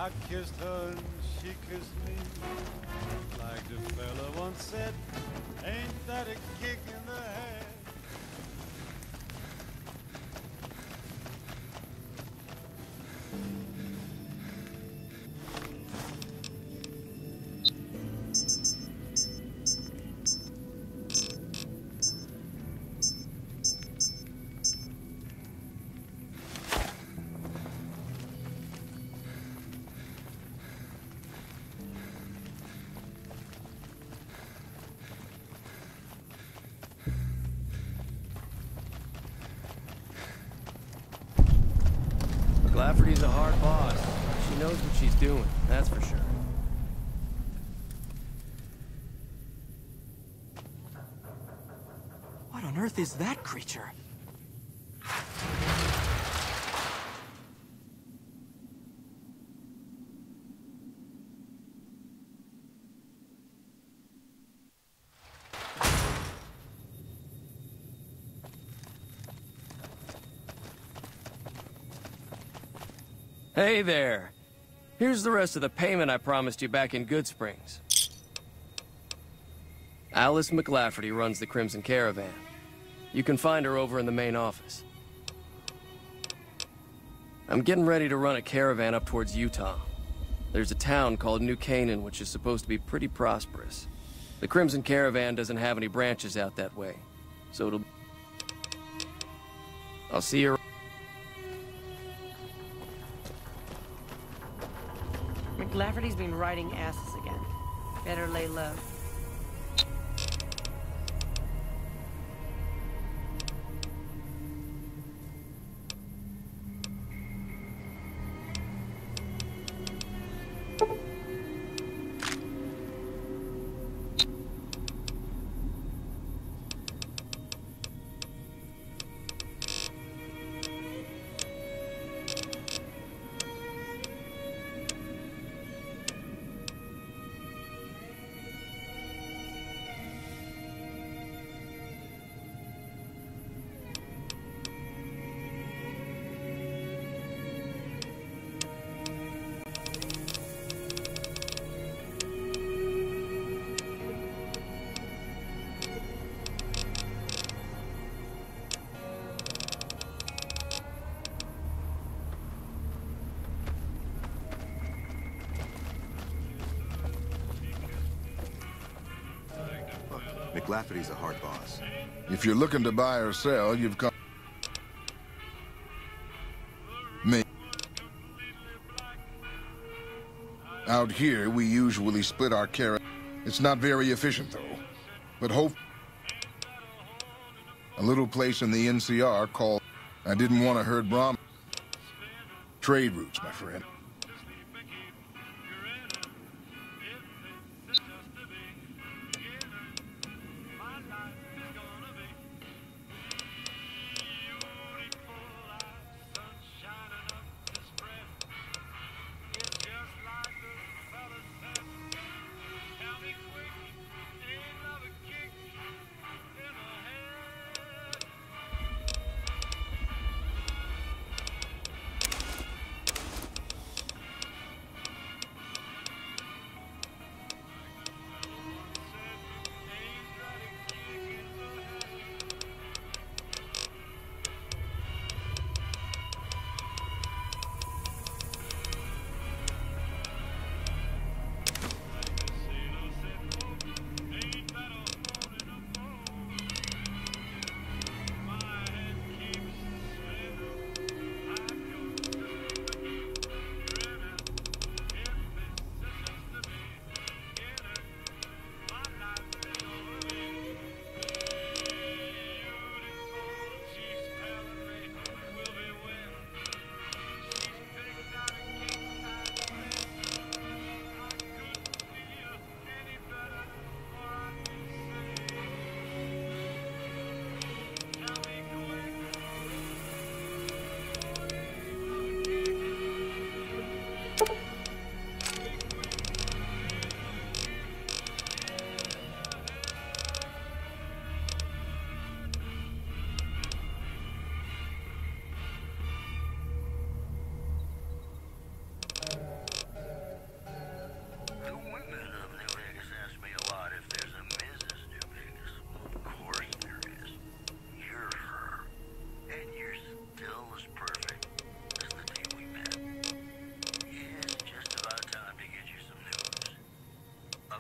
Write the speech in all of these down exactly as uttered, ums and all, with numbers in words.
I kissed her and she kissed me. Like the fella once said, ain't that a kick in the head? Lafferty's a hard boss. She knows what she's doing, that's for sure. What on earth is that creature? Hey there. Here's the rest of the payment I promised you back in Goodsprings. Alice McLafferty runs the Crimson Caravan. You can find her over in the main office. I'm getting ready to run a caravan up towards Utah. There's a town called New Canaan which is supposed to be pretty prosperous. The Crimson Caravan doesn't have any branches out that way, so it'll... I'll see you... McLafferty's been riding asses again. Better lay low. McLafferty's a hard boss. If you're looking to buy or sell, you've come... Me. Out here, we usually split our care. It's not very efficient, though. But hope... A little place in the N C R called... I didn't want to hurt Brom... Trade routes, my friend.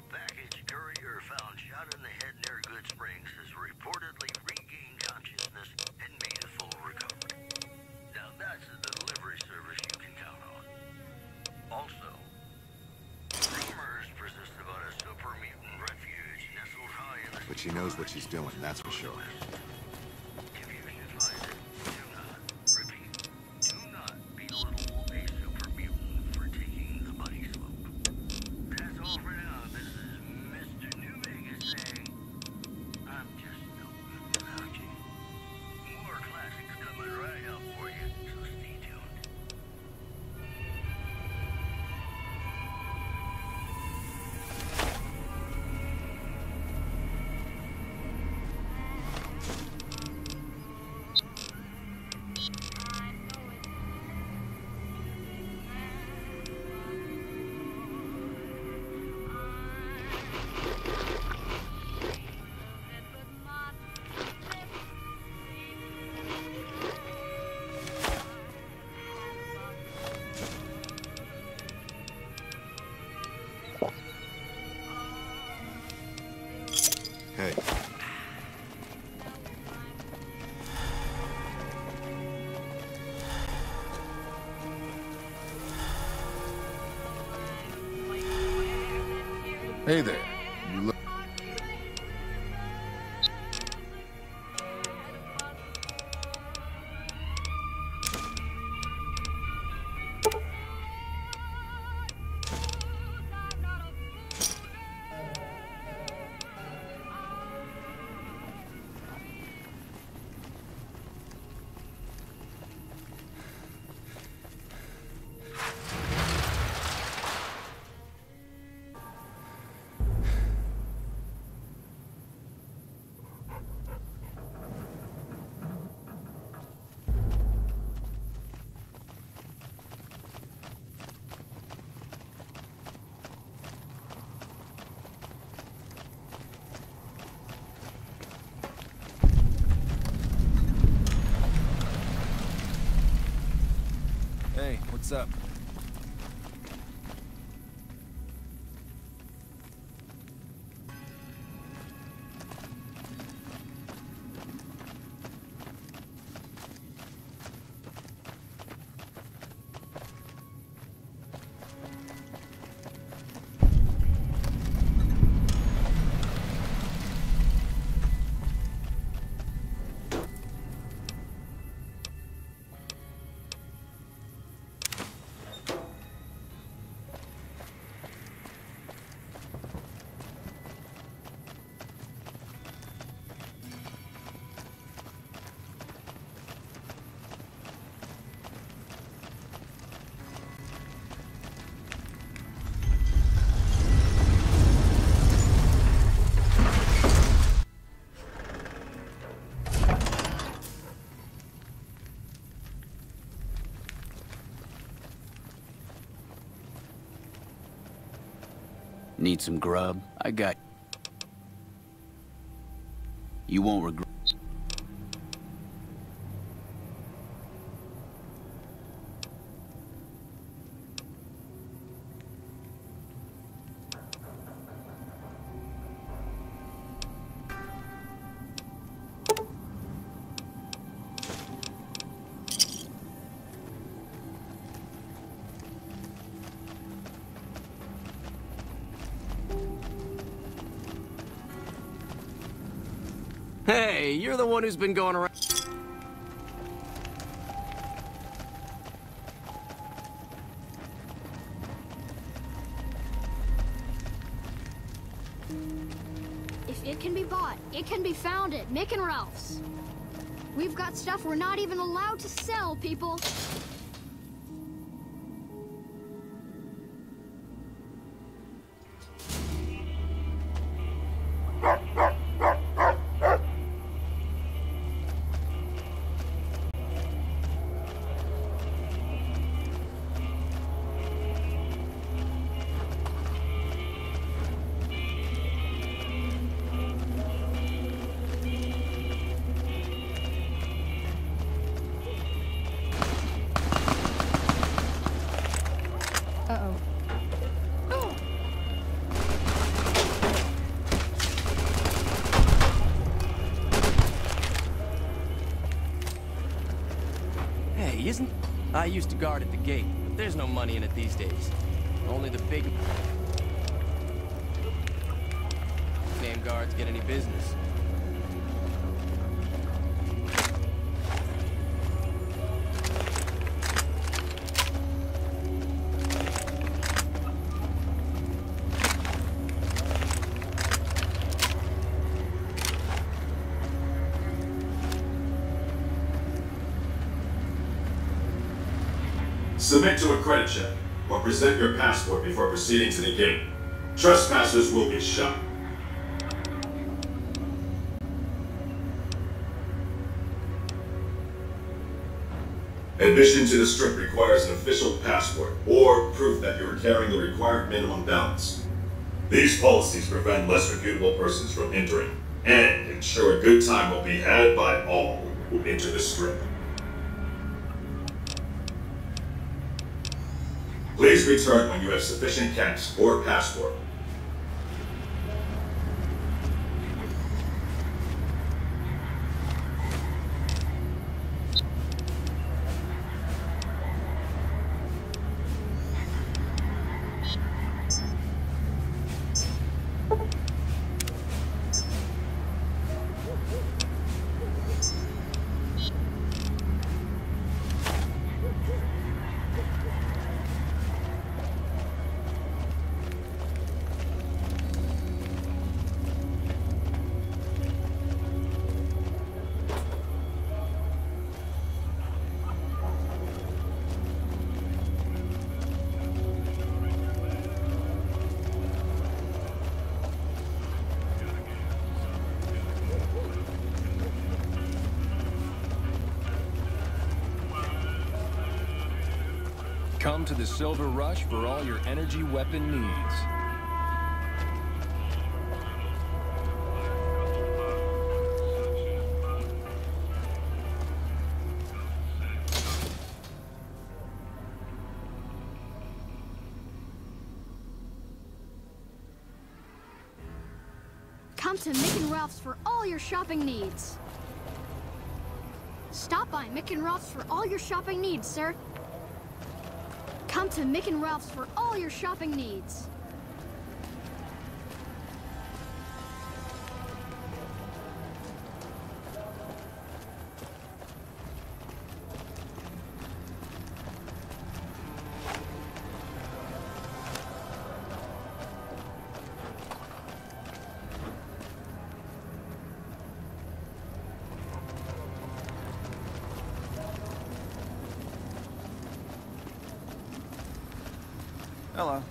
A package courier found shot in the head near Good Springs has reportedly regained consciousness and made a full recovery. Now that's a delivery service you can count on. Also, rumors persist about a super mutant refuge nestled high in the... But she knows what she's doing, that's for sure. If you should find it, do not, repeat, do not belittle a super mutant for taking the buddy slope. That's all for now. This is Mister New Vegas saying, I'm just no good without you. More classics coming right up for you, so stay tuned. Hey. Hey there. You look... Hey, what's up? Need some grub? I got... You won't regret... Hey, you're the one who's been going around... If it can be bought, it can be found at Mick and Ralph's. We've got stuff we're not even allowed to sell, people. Uh-oh. Isn't... I used to guard at the gate, but there's no money in it these days. Only the big... name guards get any business. Submit to a credit check, or present your passport before proceeding to the gate. Trespassers will be shot. Admission to the strip requires an official passport, or proof that you are carrying the required minimum balance. These policies prevent less reputable persons from entering, and ensure a good time will be had by all who enter the strip. Please return when you have sufficient cash or passport. Come to the Silver Rush for all your energy weapon needs. Come to Mick and Ralph's for all your shopping needs. Stop by Mick and Ralph's for all your shopping needs, sir. Come to Mick and Ralph's for all your shopping needs. Hello.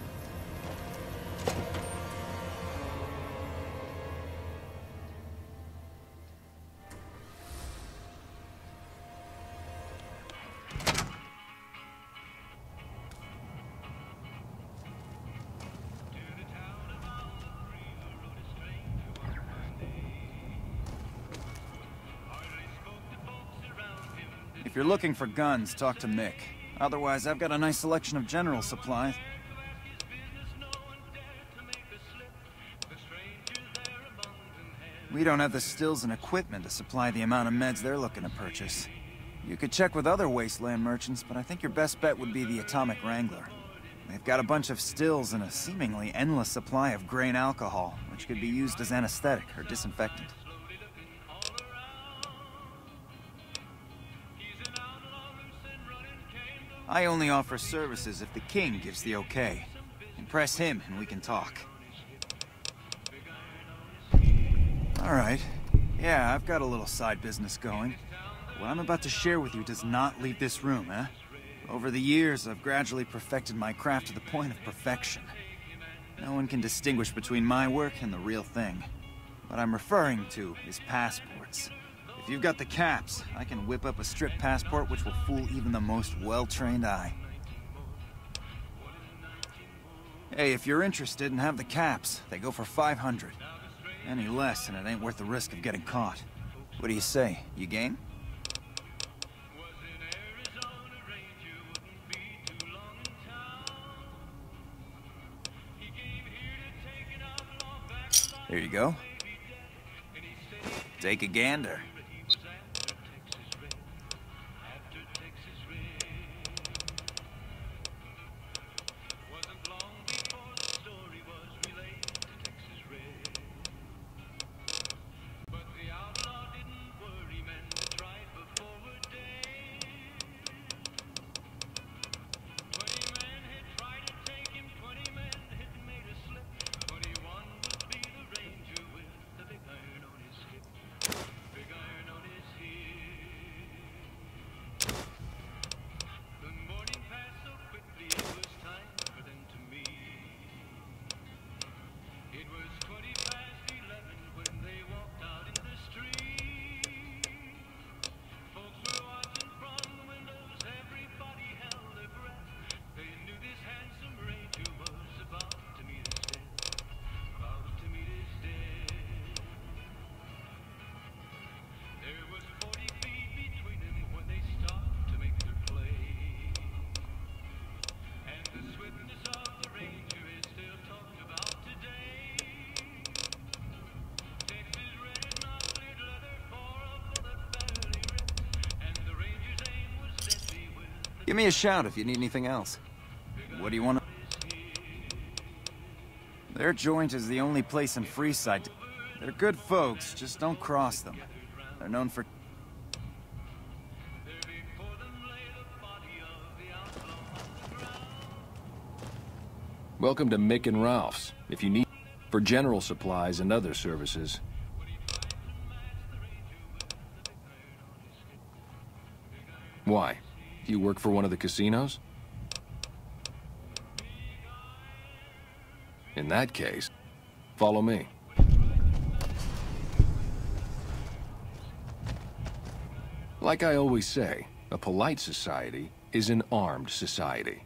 If you're looking for guns, talk to Mick. Otherwise, I've got a nice selection of general supplies. We don't have the stills and equipment to supply the amount of meds they're looking to purchase. You could check with other wasteland merchants, but I think your best bet would be the Atomic Wrangler. They've got a bunch of stills and a seemingly endless supply of grain alcohol, which could be used as anesthetic or disinfectant. I only offer services if the king gives the okay. Impress him and we can talk. Alright. Yeah, I've got a little side business going. What I'm about to share with you does not leave this room, eh? Over the years, I've gradually perfected my craft to the point of perfection. No one can distinguish between my work and the real thing. What I'm referring to is passports. If you've got the caps, I can whip up a strip passport which will fool even the most well-trained eye. Hey, if you're interested and have the caps, they go for five hundred. Any less, and it ain't worth the risk of getting caught. What do you say? You game? Here you go. Take a gander. Give me a shout if you need anything else. What do you want to... Their joint is the only place in Freeside. They're good folks, just don't cross them. They're known for... Welcome to Mick and Ralph's. If you need... for general supplies and other services. Why? Do you work for one of the casinos? In that case, follow me. Like I always say, a polite society is an armed society.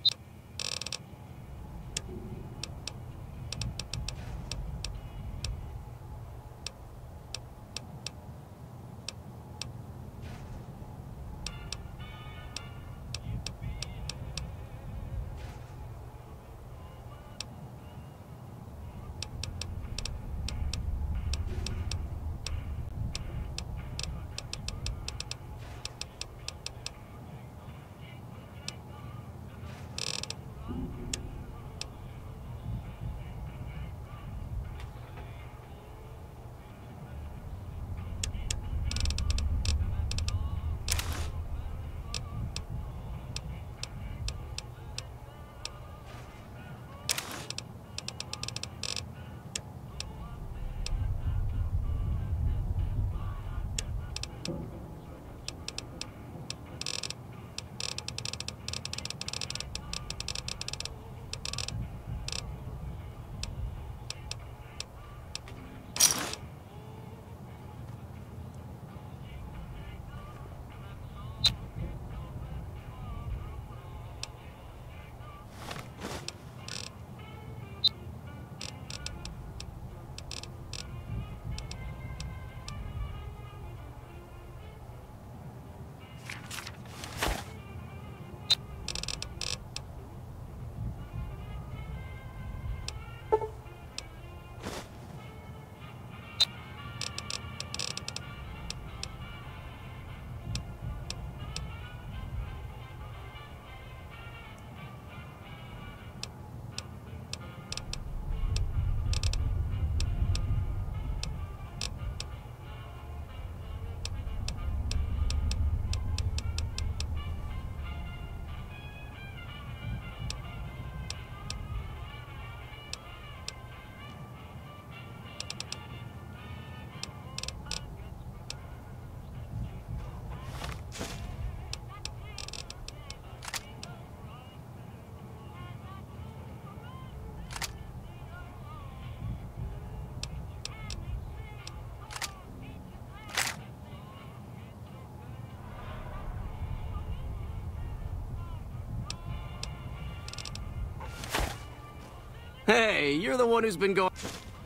Hey, you're the one who's been going...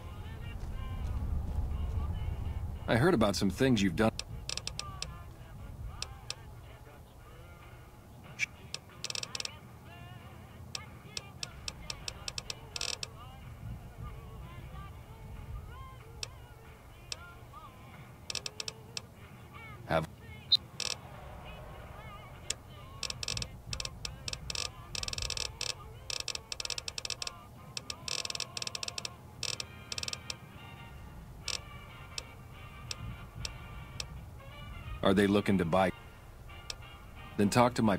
I heard about some things you've done. Have... Are they looking to buy? Then talk to my...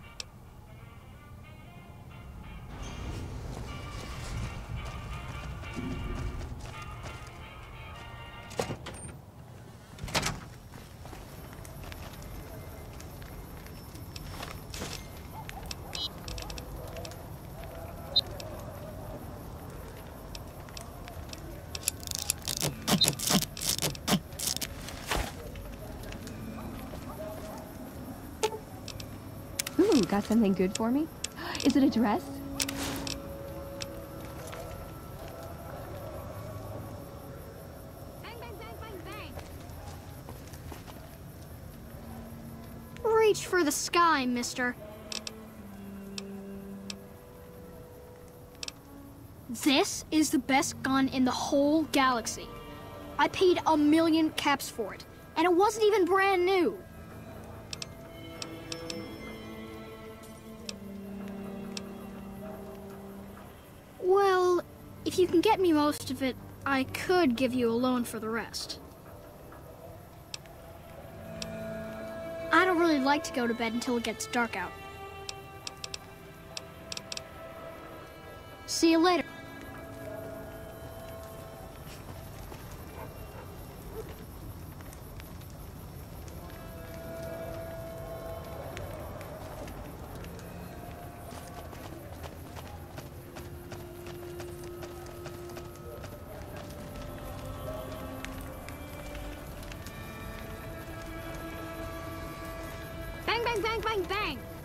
Ooh, got something good for me? Is it a dress? Bang, bang, bang, bang, bang. Reach for the sky, mister. This is the best gun in the whole galaxy. I paid a million caps for it, and it wasn't even brand new. If you can get me most of it, I could give you a loan for the rest. I don't really like to go to bed until it gets dark out. See you later. Bang, bang, bang, bang, bang!